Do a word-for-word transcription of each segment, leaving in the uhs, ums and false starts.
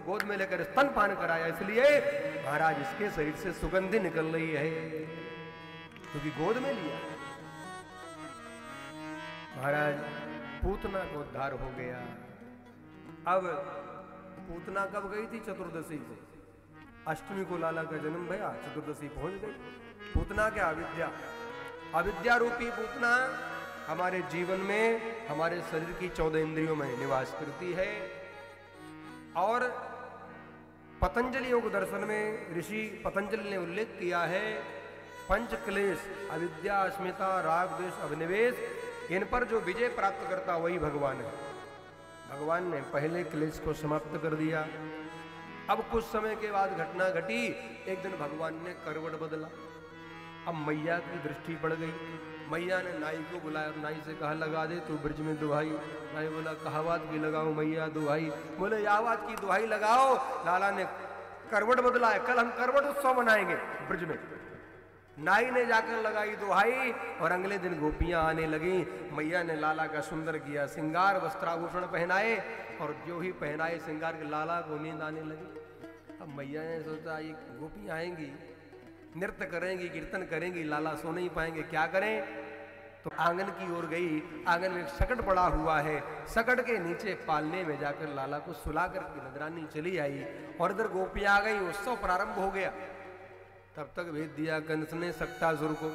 गोद में लेकर स्तनपान कराया, इसलिए महाराज इसके शरीर से सुगंधी निकल रही है क्योंकि गोद में लिया। महाराज पूतना को उद्धार हो गया। अब पूतना कब गई थी? चतुर्दशी को। अष्टमी को लाला का जन्म भया, चतुर्दशी पहुंच गई। पूतना क्या? अविद्या। अविद्या रूपी पूतना हमारे जीवन में, हमारे शरीर की चौदह इंद्रियों में निवास करती है। और पतंजलि योग दर्शन में ऋषि पतंजलि ने उल्लेख किया है, पंच क्लेश अविद्या, अस्मिता, राग, द्वेष, अभिनिवेश, इन पर जो विजय प्राप्त करता वही भगवान है। भगवान ने पहले क्लेश को समाप्त कर दिया। अब कुछ समय के बाद घटना घटी, एक दिन भगवान ने करवट बदला। अब मैया की दृष्टि पड़ गई। मैया ने नाई को बुलाया और नाई से कहा लगा दे तू ब्रज में दुहाई। नाई बोला कहावत की लगाओ मैया दुहाई। बोले यावत की दुहाई लगाओ। लाला ने करवट बदला है, कल हम करवट उत्सव मनाएंगे ब्रज में। नाई ने जाकर लगाई दुहाई और अगले दिन गोपियां आने लगी। मैया ने लाला का सुंदर किया श्रृंगार, वस्त्राभूषण पहनाए और जो ही पहनाए श्रृंगार के लाला को नींद आने लगी। अब मैया ने सोचा ये गोपियां आएंगी, नृत्य करेंगी, कीर्तन करेंगी, लाला सो नहीं पाएंगे, क्या करें? तो आंगन की ओर गई। आंगन में एक सकट पड़ा हुआ है, सकट के नीचे पालने में जाकर लाला को सुला करके नजरानी चली आई और इधर गोपियां आ गई। उत्सव प्रारंभ हो गया। तब तक भेज दिया कंस ने सक्टासुर को।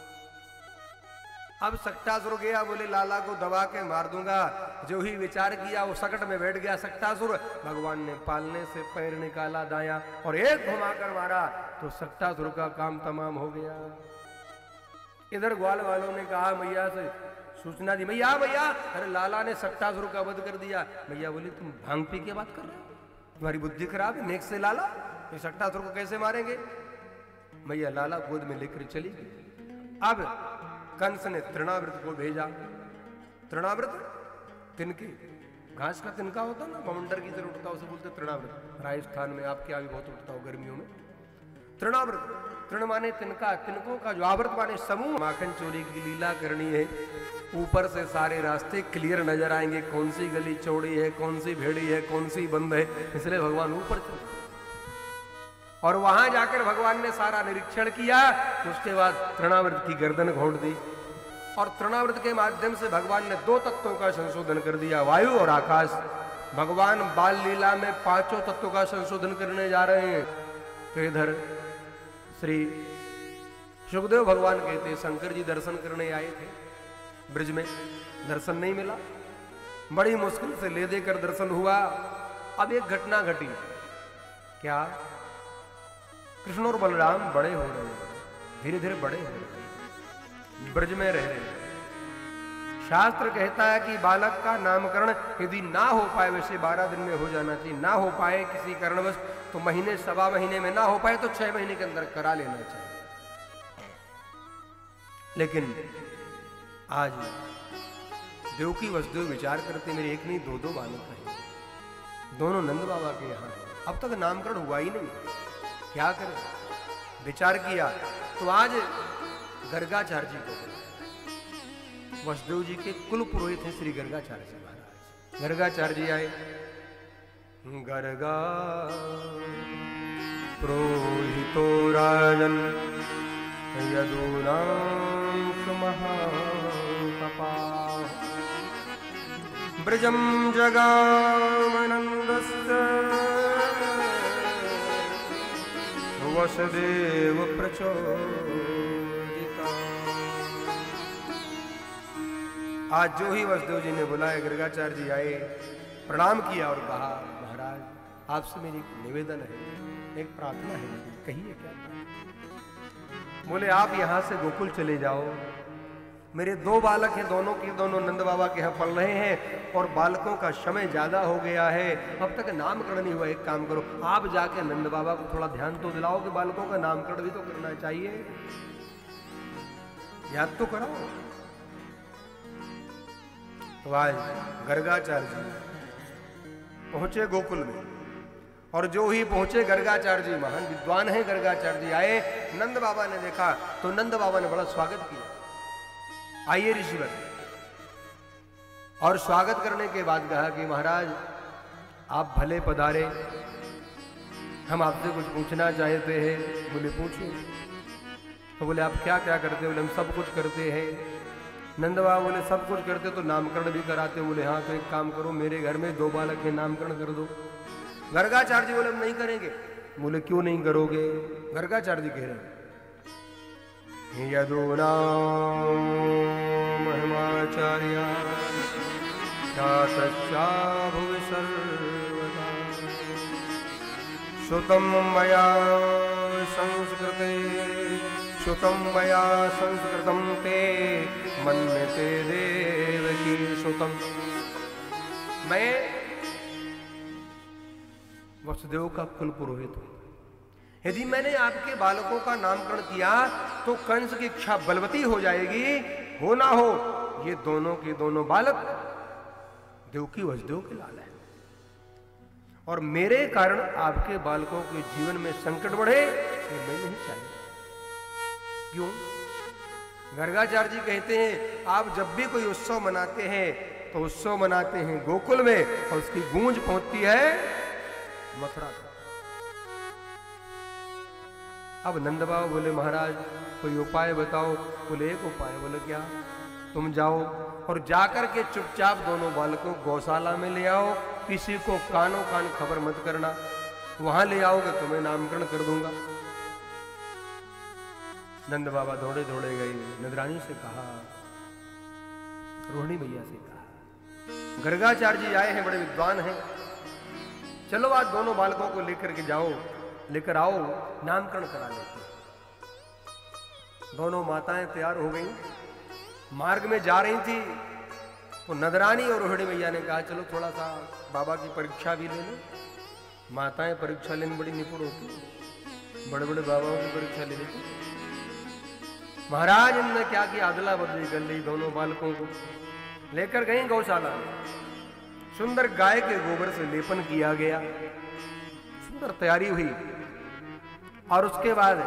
अब सक्टासुर गया, बोले लाला को दबा के मार दूंगा। जो ही विचार किया वो सकट में बैठ गया सक्टासुर। भगवान ने पालने से पैर निकाला दाया और एक घुमाकर मारा तो सक्टासुर का काम तमाम हो गया। इधर ग्वाल वालों ने कहा मैया से सूचना दी, मैया मैया अरे लाला ने सक्टासुर का वध कर दिया। मैया बोली तुम भांग पी के बात कर रहे हो? तुम्हारी बुद्धि खराब है? नेक से लाला ये सक्टासुर को कैसे मारेंगे? मैया लाला गोद में लेकर चली। अब कंस ने तृणावृत को भेजा। तृणावृत तिनके, घास का तिनका होता ना, कमांडर की तरह उठता, उसे बोलते तृणावृत। राजस्थान में आपके यहाँ भी बहुत उठता हो गर्मियों में। तृणावृत, तृण माने तिनका, तिनकों का जो आवृत माने समूह। माखन चोरी की लीला करनी है, ऊपर से सारे रास्ते क्लियर नजर आएंगे, कौन सी गली चौड़ी है, कौन सी भेड़ी है, कौन सी बंद है, इसलिए भगवान ऊपर चले। और वहां जाकर भगवान ने सारा निरीक्षण किया। तो उसके बाद तृणावृत की गर्दन घोंट दी और तृणावृत के माध्यम से भगवान ने दो तत्वों का संशोधन कर दिया, वायु और आकाश। भगवान बाल लीला में पांचों तत्वों का संशोधन करने जा रहे हैं। तो इधर श्री सुखदेव भगवान कहते शंकर जी दर्शन करने आए थे ब्रज में, दर्शन नहीं मिला। बड़ी मुश्किल से ले देकर दर्शन हुआ। अब एक घटना घटी। क्या? कृष्ण और बलराम बड़े हो रहे हैं, धीरे धीरे बड़े हो रहे हैं, ब्रज में रह रहे हैं। शास्त्र कहता है कि बालक का नामकरण यदि ना हो पाए, वैसे बारह दिन में हो जाना चाहिए, ना हो पाए किसी कारणवश तो महीने सवा महीने में ना हो पाए तो छह महीने के अंदर करा लेना चाहिए। लेकिन आज देवकी वसुदेव विचार करते मेरे एक नहीं दो दो बालक हैं, दोनों नंद बाबा के यहाँ हैं, अब तक नामकरण हुआ ही नहीं, क्या करें? विचार किया तो आज गर्गाचार्य जी को, वसुदेव जी के कुल पुरोहित हैं श्री गर्गाचार्य जी महाराज। गर्गाचार्य जी आए। गर्गा पुरोहितो राजन यदूनां महातपः ब्रजं जगामनन्दस्य वसुदेव प्रचोदिता। आज जो ही वसुदेव जी ने बुलाया, गर्गाचार्य जी आए, प्रणाम किया और कहा महाराज आपसे मेरी एक निवेदन है, एक प्रार्थना है, कहिए क्या? बोले आप यहां से गोकुल चले जाओ, मेरे दो बालक हैं, दोनों के दोनों नंद बाबा के यहाँ पढ़ रहे हैं और बालकों का समय ज्यादा हो गया है, अब तक नामकरण नहीं हुआ। एक काम करो, आप जाके नंद बाबा को थोड़ा ध्यान तो दिलाओ कि बालकों का नामकरण भी तो करना चाहिए, याद तो कराओ। तो आज गर्गाचार्य जी पहुंचे गोकुल में और जो ही पहुंचे गर्गाचार्य जी, महान विद्वान है गर्गाचार्य जी, आए, नंद बाबा ने देखा तो नंद बाबा ने बड़ा स्वागत किया, आइए ऋषिवर। और स्वागत करने के बाद कहा कि महाराज आप भले पधारे, हम आपसे कुछ पूछना चाहते हैं। बोले पूछो। तो बोले आप क्या क्या करते हो? बोले हम सब कुछ करते हैं। नंद बाबा बोले सब कुछ करते तो नामकरण भी कराते? बोले हाँ। तो एक काम करो, मेरे घर में दो बालक के नामकरण कर दो। गर्गाचार्य जी बोले हम नहीं करेंगे। बोले क्यों नहीं करोगे? गर्गाचार्य जी कह रहे हैं यदो नाम महिमाचार्य भुवि सर्वदा श्रुतं मया संस्कृते श्रुतं मया संस्कृतं ते मन्यते देवकी श्रुतं। मैं वसुदेव का कुल पुरोहित हूं। यदि मैंने आपके बालकों का नामकरण किया तो कंस की इच्छा बलवती हो जाएगी। हो ना हो, ये दोनों के दोनों बालक देवकी वसुदेव के लाल है और मेरे कारण आपके बालकों के जीवन में संकट बढ़े, ये मैं नहीं चाहिए। क्यों? गर्गाचार्य जी कहते हैं आप जब भी कोई उत्सव मनाते हैं तो उत्सव मनाते हैं गोकुल में और उसकी गूंज पहुंचती है मथुरा तक। अब नंद बाबा बोले महाराज कोई उपाय बताओ। बोले एक उपाय। बोले क्या? तुम जाओ और जाकर के चुपचाप दोनों बालकों गौशाला में ले आओ, किसी को कानों कान खबर मत करना, वहां ले आओगे तो मैं नामकरण कर दूंगा। नंद बाबा दौड़े दौड़े गए, नंदरानी से कहा, रोहिणी मैया से कहा, गर्गाचार्य जी आए हैं, बड़े विद्वान हैं, चलो आज दोनों बालकों को लेकर के जाओ, लेकर आओ, नामकरण करा लेते। दोनों माताएं तैयार हो गईं, मार्ग में जा रही थी तो नंदरानी और रोहिणी मैया ने कहा चलो थोड़ा सा बाबा की परीक्षा भी ले लो। माताएं परीक्षा लेने बड़ी निपुण होती, बड़े बड़े बाबाओं की परीक्षा ले लेती। महाराज ने क्या किया, अदला बदली कर ली, दोनों बालकों को लेकर गई गौशाला में। सुंदर गाय के गोबर से लेपन किया गया, सुंदर तैयारी हुई। और उसके बाद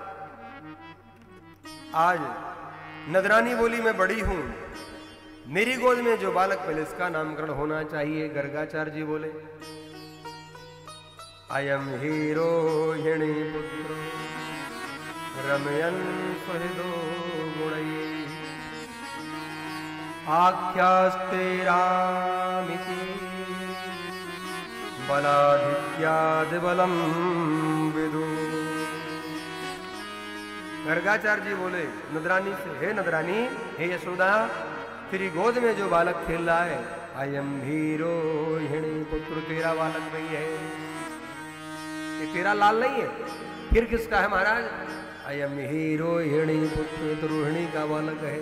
आज नंदरानी बोली मैं बड़ी हूं, मेरी गोद में जो बालक पहले इसका नामकरण होना चाहिए। गर्गाचार्य जी बोले अयम हीरो हिणी पुत्र रमयन सुहृदो गुणै आख्यास्ते रामिति बलाधिक्याद बलम विदु। गर्गाचार्य जी बोले नंदरानी से, हे नंदरानी, हे यशोदा, तेरी गोद में जो बालक खेल रहा है, अयम हीरो हिणी पुत्र, तेरा बालक नहीं है, ये तेरा लाल नहीं है, फिर किसका है महाराज? अयम हीरो हिणी पुत्र, तो रोहिणी का बालक है।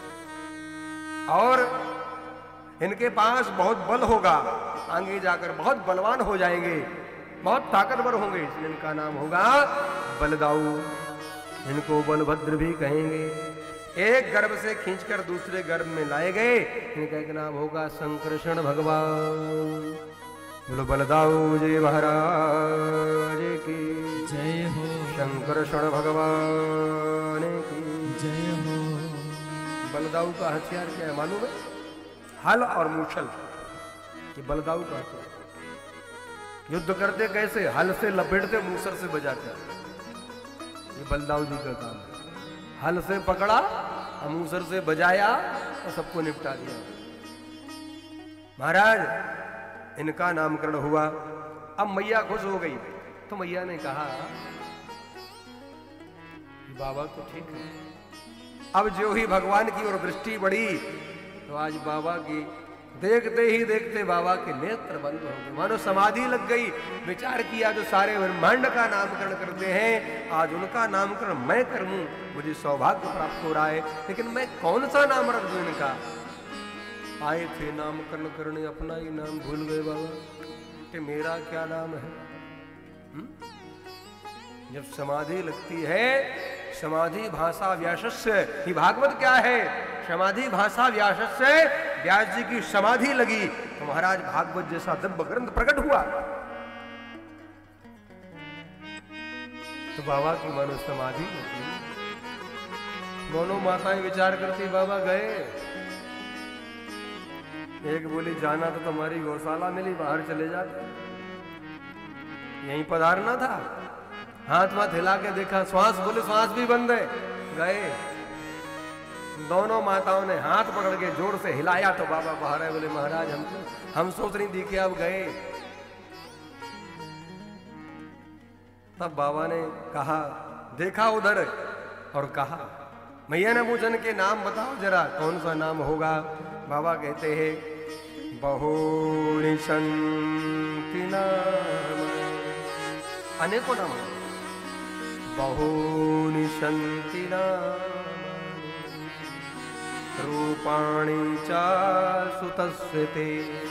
और इनके पास बहुत बल होगा, आगे जाकर बहुत बलवान हो जाएंगे, बहुत ताकतवर होंगे, इसलिए इनका नाम होगा बलदाऊ। इनको बलभद्र भी कहेंगे। एक गर्भ से खींचकर दूसरे गर्भ में लाए गए, इनका एक नाम होगा संकर्षण भगवान। बोलो बलदाऊ जय महाराज की जय हो, संकर्षण भगवान की जय हो। बलदाऊ का हथियार क्या है मालूम है? हल और मूछल, ये बलदाऊ का हथियार। युद्ध करते कैसे? हल से लपेटते, मूसर से बजाते, ये बलदाऊ जी का काम है। हल से पकड़ा, मूसर से बजाया और सबको निपटा दिया। महाराज इनका नामकरण हुआ। अब मैया खुश हो गई तो मैया ने कहा बाबा तो ठीक है। अब जो ही भगवान की ओर दृष्टि बढ़ी तो आज बाबा की देखते ही देखते बाबा के नेत्र बंद हो गए, मानो समाधि लग गई। विचार किया जो सारे ब्रह्मांड का नामकरण करते हैं, आज उनका नामकरण मैं करूं, मुझे सौभाग्य प्राप्त हो रहा है, लेकिन मैं कौन सा नाम रख दूं इनका? आए थे नामकरण करने, अपना ही नाम भूल गए बाबा कि मेरा क्या नाम है। हुँ? जब समाधि लगती है, समाधि भाषा व्यासस्य, ये भागवत क्या है? समाधि भाषा व्यासस्य, व्यास जी की समाधि लगी तो महाराज भागवत जैसा दिव्य ग्रंथ प्रकट हुआ। तो बाबा की मानो समाधि लगी। दोनों माताएं विचार करती, बाबा गए। एक बोली जाना तो तुम्हारी गौशाला मिली, बाहर चले जाते। यहीं पधारना था। हाथ वाथ हिला के देखा, श्वास, बोले श्वास भी बंद है। गए दोनों माताओं ने हाथ पकड़ के जोर से हिलाया तो बाबा बाहर है। बोले महाराज हम हम सोच रही थी कि अब गए। तब बाबा ने कहा, देखा उधर और कहा, मैया ने पूछन के नाम बताओ जरा, कौन सा नाम होगा। बाबा कहते हैं बहुनि सन्ति नाम, अनेकों नाम, बहुनि सन्ति नाम रूपाणि च सुतस्य ते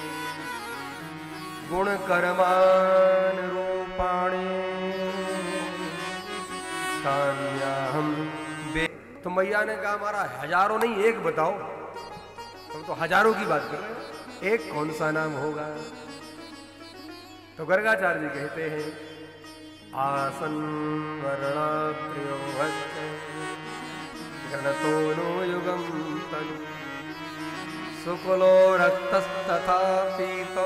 गुणकर्मान् रूपाणि तान्याहं वे। तो मैया ने कहा हमारा हजारों नहीं एक बताओ, हम तो हजारों की बात कर रहे हैं, एक कौन सा नाम होगा। तो गर्गाचार्य जी कहते हैं आसन वर्णात्रियो भक्त गणतो नो युगम तनु शुक्लो रक्तस्तथा पीतो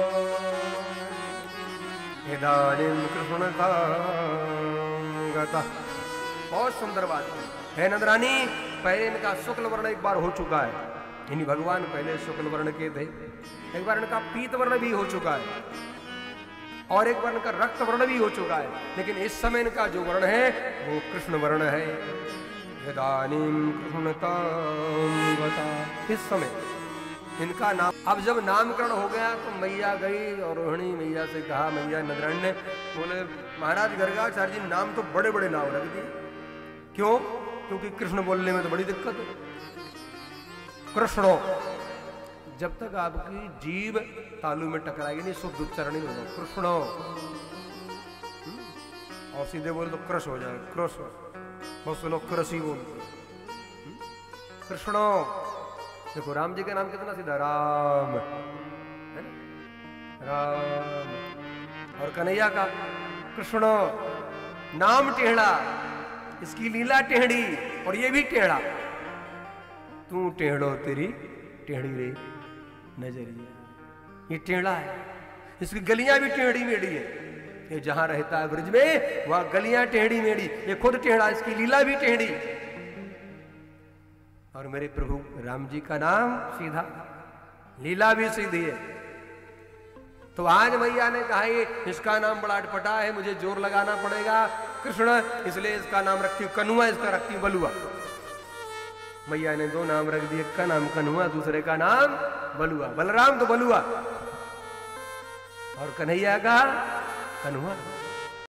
इदानीं कृष्णता गतः। बहुत सुंदर बात है नंदरानी। पहले इनका शुक्ल वर्ण एक बार हो चुका है, इन्हीं भगवान पहले शुक्ल वर्ण के थे। एक बार इनका पीत वर्ण भी हो चुका है और एक बार इनका रक्त वर्ण भी हो चुका है, लेकिन इस समय इनका जो वर्ण है वो कृष्ण वर्ण है। इदानीं कृष्णतां गतः। इस समय इनका नाम, अब जब नामकरण हो गया तो मैया गई और रोहिणी मैया से कहा, मैया नंदरानी ने बोले महाराज गर्गाचार्य जी नाम तो बड़े बड़े नाम रख दिए, क्यों? क्योंकि कृष्ण बोलने में तो बड़ी दिक्कत है। कृष्णो, जब तक आपकी जीभ तालू में टकराएगी नहीं शुद्ध उच्चारण नहीं होगा। कृष्णो, और सीधे बोल तो कृष हो जाए, कृष। बहुत से लोग कृषि बोलते। कृष्णो, देखो राम जी का नाम कितना सीधा, राम है ना, राम। और कन्हैया का कृष्ण, नाम टेढ़ा, इसकी लीला टेढ़ी और ये भी टेढ़ा। तू टेढ़ो तेरी टेढ़ी रे नजरिया, ये टेढ़ा है, इसकी गलियां भी टेढ़ी मेढ़ी है। ये जहां रहता है ब्रज में वहां गलियां टेढ़ी मेढ़ी, ये खुद टेढ़ा, इसकी लीला भी टेढ़ी। और मेरे प्रभु राम जी का नाम सीधा, लीला भी सीधी है। तो आज मैया ने कहा ये इसका नाम बड़ा अटपटा है, मुझे जोर लगाना पड़ेगा कृष्ण, इसलिए इसका नाम रखती हूँ कन्हुआ, इसका रखती हूँ बलुआ। मैया ने दो नाम रख दिए, का नाम कन्हुआ, दूसरे का नाम बलुआ। बलराम तो बलुआ और कन्हैया का कन्हुआ।